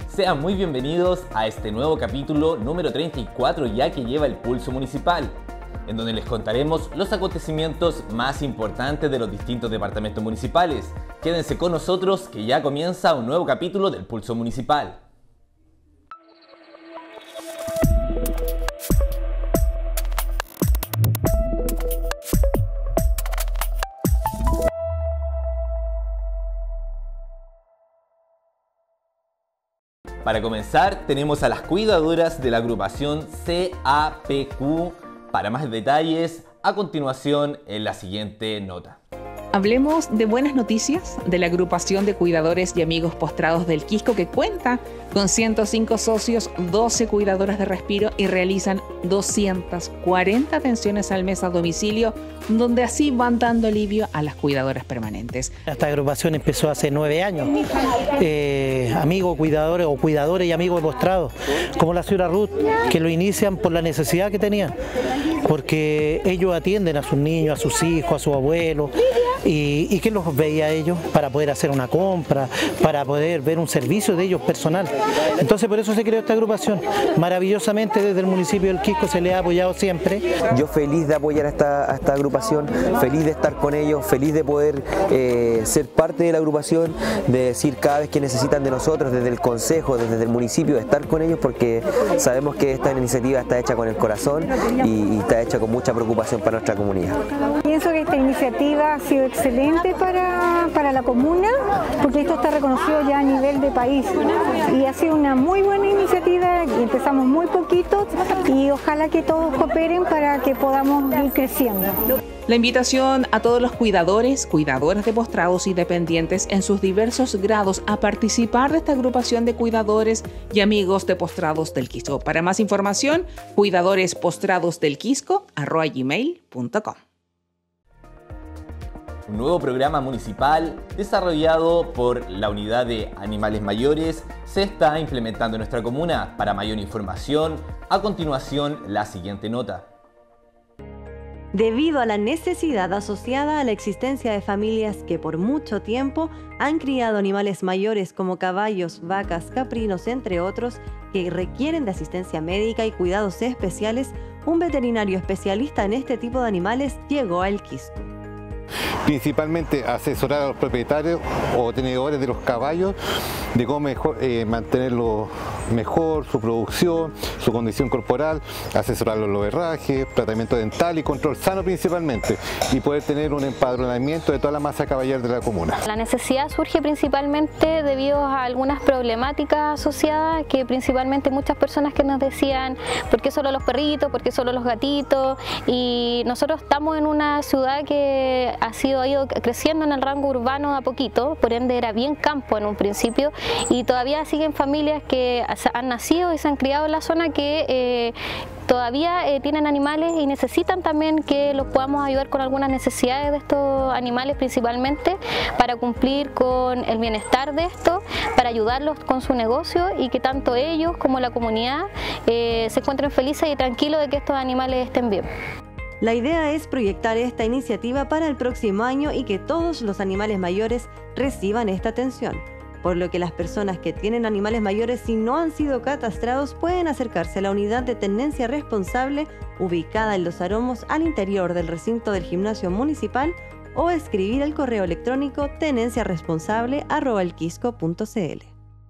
Sean muy bienvenidos a este nuevo capítulo número 34 ya que lleva el Pulso Municipal, en donde les contaremos los acontecimientos más importantes de los distintos departamentos municipales. Quédense con nosotros que ya comienza un nuevo capítulo del Pulso Municipal. Para comenzar, tenemos a las cuidadoras de la agrupación CAPQ. Para más detalles, a continuación en la siguiente nota. Hablemos de buenas noticias de la agrupación de cuidadores y amigos postrados del Quisco, que cuenta con 105 socios, 12 cuidadoras de respiro y realizan 240 atenciones al mes a domicilio, donde así van dando alivio a las cuidadoras permanentes. Esta agrupación empezó hace 9 años. Amigos cuidadores o cuidadores y amigos postrados, como la señora Ruth, que lo inician por la necesidad que tenían, porque ellos atienden a sus niños, a sus hijos, a sus abuelos, y que los veía a ellos para poder hacer una compra, para poder ver un servicio de ellos personal. Entonces por eso se creó esta agrupación. Maravillosamente desde el municipio del Quisco se le ha apoyado siempre. Yo feliz de apoyar a esta agrupación, feliz de estar con ellos, feliz de poder ser parte de la agrupación, de decir cada vez que necesitan de nosotros, desde el consejo, desde el municipio, de estar con ellos, porque sabemos que esta iniciativa está hecha con el corazón y está hecha con mucha preocupación para nuestra comunidad. Pienso que esta iniciativa ha sido excelente para la comuna, porque esto está reconocido ya a nivel de país y ha sido una muy buena iniciativa. Empezamos muy poquito y ojalá que todos cooperen para que podamos ir creciendo. La invitación a todos los cuidadores, cuidadoras de postrados y dependientes en sus diversos grados a participar de esta agrupación de cuidadores y amigos de postrados del Quisco. Para más información, cuidadorespostrados.delquisco@gmail.com. Un nuevo programa municipal desarrollado por la Unidad de Animales Mayores se está implementando en nuestra comuna. Para mayor información, a continuación la siguiente nota. Debido a la necesidad asociada a la existencia de familias que por mucho tiempo han criado animales mayores como caballos, vacas, caprinos, entre otros, que requieren de asistencia médica y cuidados especiales, un veterinario especialista en este tipo de animales llegó al Quisco. Principalmente asesorar a los propietarios o tenedores de los caballos de cómo mantenerlos mejor, su producción, su condición corporal, asesorarlos en los herrajes, tratamiento dental y control sano principalmente, y poder tener un empadronamiento de toda la masa caballar de la comuna. La necesidad surge principalmente debido a algunas problemáticas asociadas, que principalmente muchas personas que nos decían ¿por qué solo los perritos? ¿Por qué solo los gatitos? Y nosotros estamos en una ciudad que ha ido creciendo en el rango urbano a poquito, por ende era bien campo en un principio, y todavía siguen familias que han nacido y se han criado en la zona que todavía tienen animales y necesitan también que los podamos ayudar con algunas necesidades de estos animales, principalmente para cumplir con el bienestar de estos, para ayudarlos con su negocio y que tanto ellos como la comunidad se encuentren felices y tranquilos de que estos animales estén bien. La idea es proyectar esta iniciativa para el próximo año y que todos los animales mayores reciban esta atención, por lo que las personas que tienen animales mayores y no han sido catastrados pueden acercarse a la unidad de tenencia responsable ubicada en Los Aromos al interior del recinto del gimnasio municipal o escribir al correo electrónico tenenciaresponsable@elquisco.cl.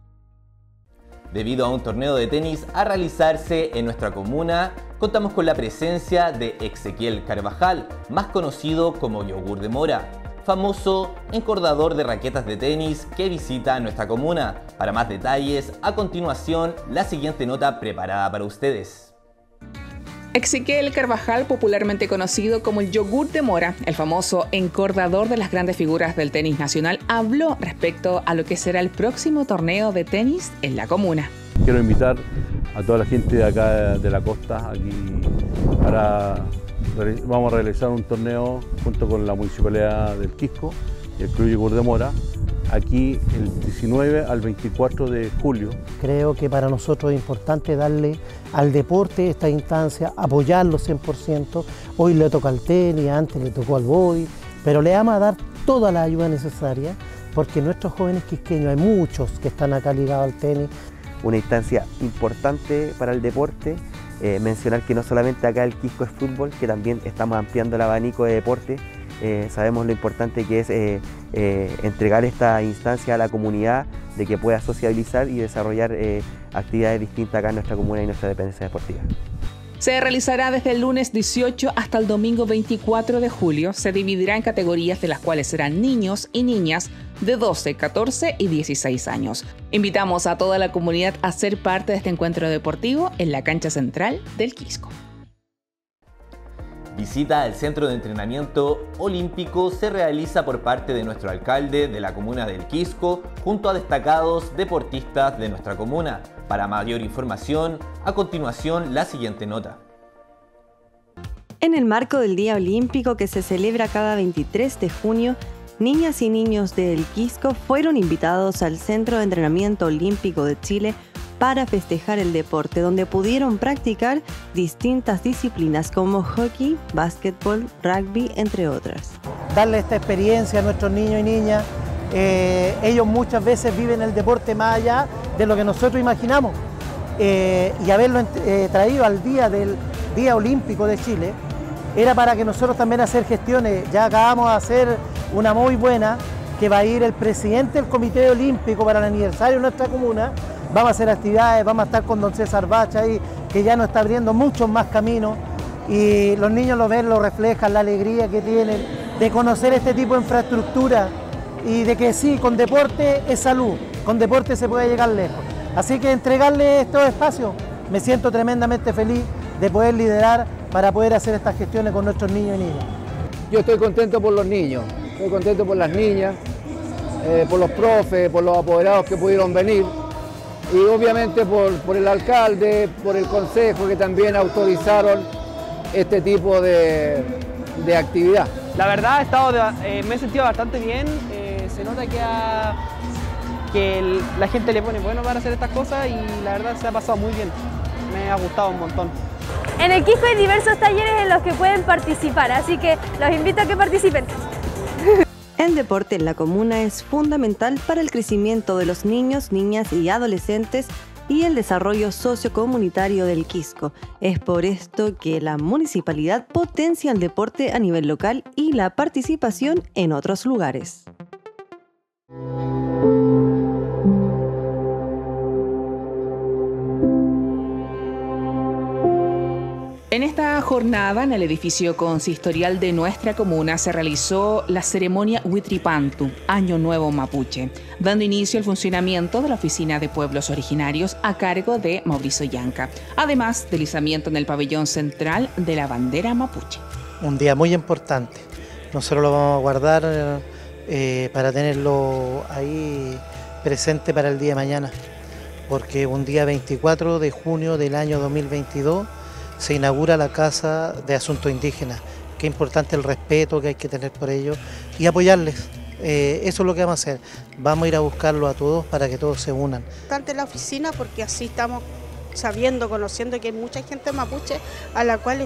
Debido a un torneo de tenis a realizarse en nuestra comuna, contamos con la presencia de Ezequiel Carvajal, más conocido como Yogur de Mora, famoso encordador de raquetas de tenis que visita nuestra comuna. Para más detalles, a continuación, la siguiente nota preparada para ustedes. Ezequiel Carvajal, popularmente conocido como el Yogur de Mora, el famoso encordador de las grandes figuras del tenis nacional, habló respecto a lo que será el próximo torneo de tenis en la comuna. Quiero invitar a toda la gente de acá de la costa, aquí, vamos a realizar un torneo junto con la Municipalidad del Quisco y el Club Yogur de Mora, aquí el 19 al 24 de julio. Creo que para nosotros es importante darle al deporte esta instancia, apoyarlo 100%. Hoy le toca al tenis, antes le tocó al vóley, pero le vamos a dar toda la ayuda necesaria, porque nuestros jóvenes quisqueños, hay muchos que están acá ligados al tenis, una instancia importante para el deporte. Mencionar que no solamente acá el Quisco es fútbol, que también estamos ampliando el abanico de deportes. Sabemos lo importante que es entregar esta instancia a la comunidad, de que pueda sociabilizar y desarrollar actividades distintas acá en nuestra comuna y nuestra dependencia deportiva. Se realizará desde el lunes 18 hasta el domingo 24 de julio. Se dividirá en categorías de las cuales serán niños y niñas de 12, 14 y 16 años. Invitamos a toda la comunidad a ser parte de este encuentro deportivo en la cancha central del Quisco. Visita al Centro de Entrenamiento Olímpico se realiza por parte de nuestro alcalde de la comuna del Quisco junto a destacados deportistas de nuestra comuna. Para mayor información, a continuación la siguiente nota. En el marco del Día Olímpico que se celebra cada 23 de junio, niñas y niños del Quisco fueron invitados al Centro de Entrenamiento Olímpico de Chile para festejar el deporte, donde pudieron practicar distintas disciplinas como hockey, básquetbol, rugby, entre otras. Darle esta experiencia a nuestros niños y niñas. Ellos muchas veces viven el deporte más allá de lo que nosotros imaginamos. Y haberlo traído al día del Día Olímpico de Chile era para que nosotros también hacer gestiones. Ya acabamos de hacer una muy buena, que va a ir el presidente del Comité Olímpico para el aniversario de nuestra comuna. Vamos a hacer actividades, vamos a estar con don César Bacha ahí, que ya nos está abriendo muchos más caminos, y los niños lo ven, lo reflejan, la alegría que tienen de conocer este tipo de infraestructura y de que sí, con deporte es salud, con deporte se puede llegar lejos. Así que entregarle estos espacios, me siento tremendamente feliz de poder liderar para poder hacer estas gestiones con nuestros niños y niñas. Yo estoy contento por los niños, estoy contento por las niñas, por los profes, por los apoderados que pudieron venir. Y obviamente por el alcalde, por el consejo, que también autorizaron este tipo de actividad. La verdad me he sentido bastante bien, se nota que la gente le pone bueno para hacer estas cosas y la verdad se ha pasado muy bien, me ha gustado un montón. En el Quisco hay diversos talleres en los que pueden participar, así que los invito a que participen. El deporte en la comuna es fundamental para el crecimiento de los niños, niñas y adolescentes y el desarrollo sociocomunitario del Quisco. Es por esto que la municipalidad potencia el deporte a nivel local y la participación en otros lugares. En esta jornada, en el edificio consistorial de nuestra comuna, se realizó la ceremonia Huitripantu, Año Nuevo Mapuche, dando inicio al funcionamiento de la Oficina de Pueblos Originarios a cargo de Mauricio Yanca, además del izamiento en el pabellón central de la bandera mapuche. Un día muy importante, nosotros lo vamos a guardar para tenerlo ahí presente para el día de mañana, porque un día 24 de junio del año 2022 se inaugura la Casa de Asuntos Indígenas. Qué importante el respeto que hay que tener por ellos y apoyarles. Eso es lo que vamos a hacer. Vamos a ir a buscarlo a todos para que todos se unan. Importante la oficina porque así estamos sabiendo, conociendo que hay mucha gente mapuche a la cual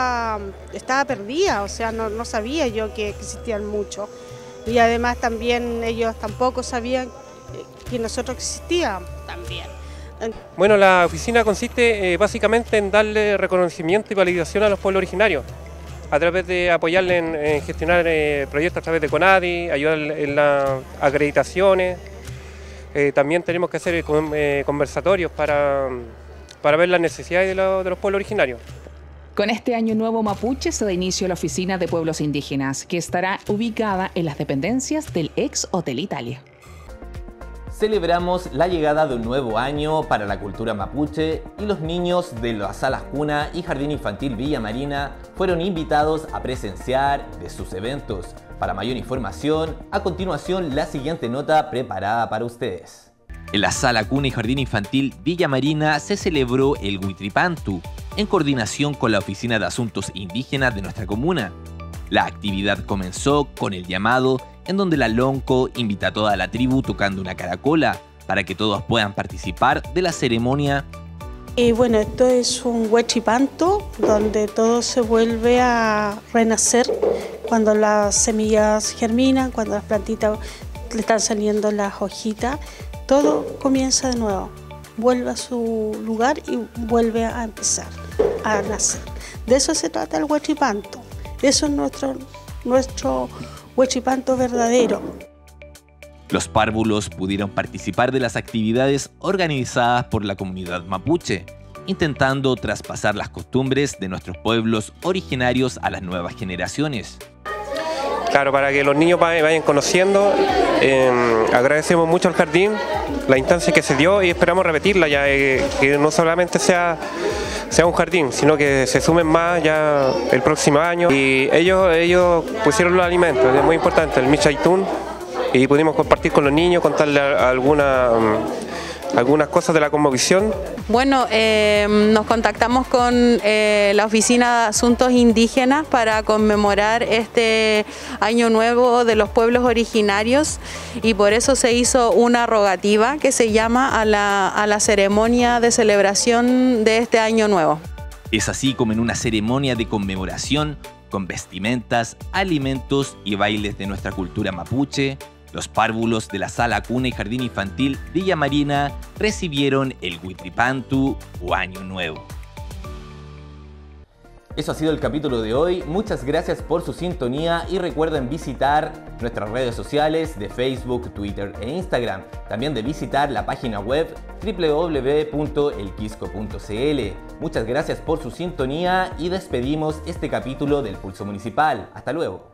estaba perdida, o sea, no sabía yo que existían muchos. Y además también ellos tampoco sabían que nosotros existíamos también. Bueno, la oficina consiste básicamente en darle reconocimiento y validación a los pueblos originarios, a través de apoyarle en gestionar proyectos a través de CONADI, ayudar en las acreditaciones. También tenemos que hacer conversatorios para ver las necesidades de los pueblos originarios. Con este Año Nuevo Mapuche se da inicio a la Oficina de Pueblos Indígenas, que estará ubicada en las dependencias del ex Hotel Italia. Celebramos la llegada de un nuevo año para la cultura mapuche y los niños de las salas cuna y Jardín Infantil Villa Marina fueron invitados a presenciar de sus eventos. Para mayor información, a continuación la siguiente nota preparada para ustedes. En la sala cuna y Jardín Infantil Villa Marina se celebró el Huitripantu en coordinación con la Oficina de Asuntos Indígenas de nuestra comuna. La actividad comenzó con el llamado en donde la Lonco invita a toda la tribu tocando una caracola para que todos puedan participar de la ceremonia. Bueno, esto es un huitripantu donde todo se vuelve a renacer cuando las semillas germinan, cuando las plantitas le están saliendo las hojitas, todo comienza de nuevo. vuelve a su lugar y vuelve a empezar a nacer. De eso se trata el huachipanto. Eso es nuestro huachipanto verdadero. Los párvulos pudieron participar de las actividades organizadas por la comunidad mapuche, intentando traspasar las costumbres de nuestros pueblos originarios a las nuevas generaciones. Claro, para que los niños vayan conociendo, agradecemos mucho al jardín la instancia que se dio y esperamos repetirla ya, que no solamente sea un jardín, sino que se sumen más ya el próximo año. Y ellos pusieron los alimentos, es muy importante, el michaitún, y pudimos compartir con los niños, contarles algunas cosas de la cosmovisión. Bueno, nos contactamos con la Oficina de Asuntos Indígenas para conmemorar este Año Nuevo de los pueblos originarios y por eso se hizo una rogativa que se llama a la ceremonia de celebración de este Año Nuevo. Es así como en una ceremonia de conmemoración con vestimentas, alimentos y bailes de nuestra cultura mapuche, los párvulos de la Sala Cuna y Jardín Infantil Villa Marina recibieron el Huitripantu o Año Nuevo. Eso ha sido el capítulo de hoy. Muchas gracias por su sintonía y recuerden visitar nuestras redes sociales de Facebook, Twitter e Instagram. También de visitar la página web www.elquisco.cl. Muchas gracias por su sintonía y despedimos este capítulo del Pulso Municipal. Hasta luego.